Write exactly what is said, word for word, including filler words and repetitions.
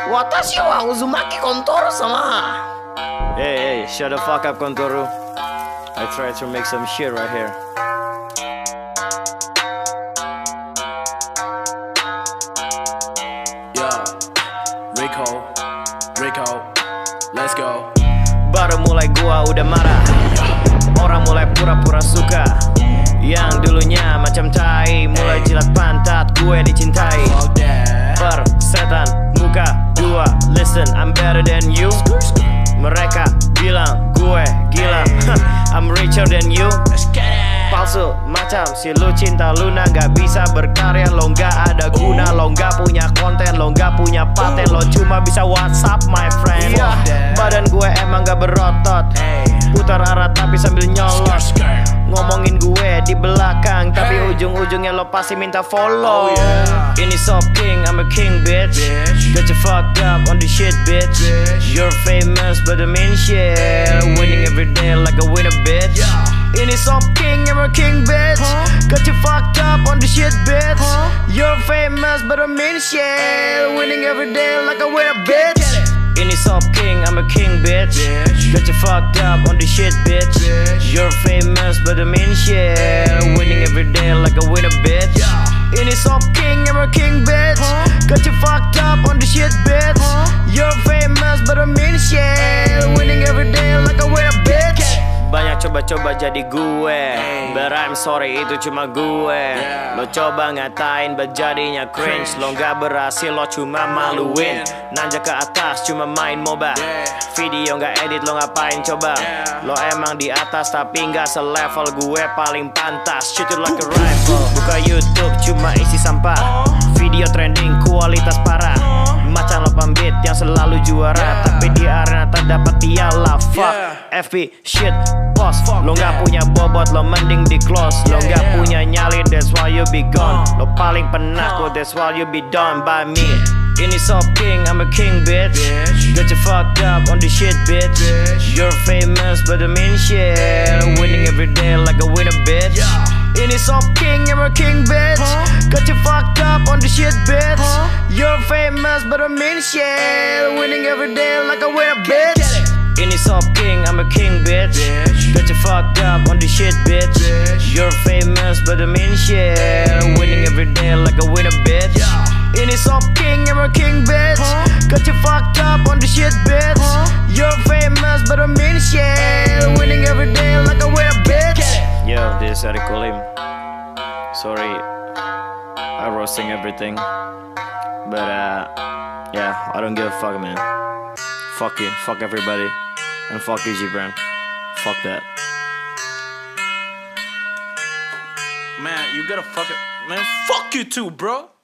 Watashi wa Uzumaki Kontoro sama. Hey, hey, shut the fuck up, Kontoro. I tried to make some shit right here. Yeah, Rico, Rico, let's go. Baru mulai gua udah marah. Orang mulai pura-pura suka. Yang dulunya macam tai mulai jilat pantat, gue dicintai. Persetan muka dua. Listen, I'm better than you. Mereka bilang gue gila. I'm richer than you. Palsu macam si lu cinta Luna. Gak bisa berkarya, lo gak ada guna. Lo gak punya konten, lo gak punya paten. Lo cuma bisa WhatsApp my friend. Badan gue emang gak berotot. Putar arah tapi sambil nyolot. Ngomongin gue di belakang, tapi ujung-ujungnya lo pasti minta follow. Ini Sop King, I'm a king bitch. Got you fucked up on the shit bitch. You're famous but I'm in shit. Winning every day like a winner bitch. Ini Sop King, I'm a king bitch. Got you fucked up on the shit bitch. You're famous but I'm in shit. Winning every day like a winner bitch. Ini Sop King, I'm a king bitch. Got you fucked up on the shit bitch. You're famous but I'm in shit. Winning every day like a winner bitch. Ini Sop King, I'm a king bitch. Got you fucked up on the shit bitch. You're famous but I'm in shit. Winning every day like a winner bitch. Banyak coba-coba jadi gue, but I'm sorry itu cuma gue. Lo coba ngatain but jadinya cringe. Lo gak berhasil, lo cuma maluin. Nanjak ke atas cuma main MOBA. Video gak edit lo ngapain coba. Lo emang di atas tapi gak selevel gue paling pantas. Shoot it like a rifle. Buka YouTube cuma isi sampah. Video trending kualitas parah. Macam delapan beat yang selalu juara, tapi di arena terdapat piala. Fuck F B shit boss. Lo gak punya bobot, lo mending di close. Lo gak punya nyali, that's why you be gone. Lo paling penakut, that's why you be done by me. Ini Sop King, I'm a king bitch. Got you fucked up on the shit bitch. You're famous but I'm in shit. Winning every day like a winner bitch. Ini Sop King, I'm a king bitch. Got you fucked up on the shit bitch. You're famous but I'm in shit. Winning every day like a winner bitch. Ini Sop King, I'm a king bitch. Got you fucked up on the shit bitch. You're famous but I'm in shit. Winning every day like a winner bitch. Ini Sop King, I'm a king bitch. Got you fucked up on the shit bitch. You're famous but I'm in shit. Winning every day like a winner bitch. Yo, this is Eric Kolim. Sorry, I roasting everything. But uh, yeah, I don't give a fuck, man. Fuck you, fuck everybody. And fuck you, Gibran. Fuck that. Man, you gotta fuck it. Man, fuck you too, bro.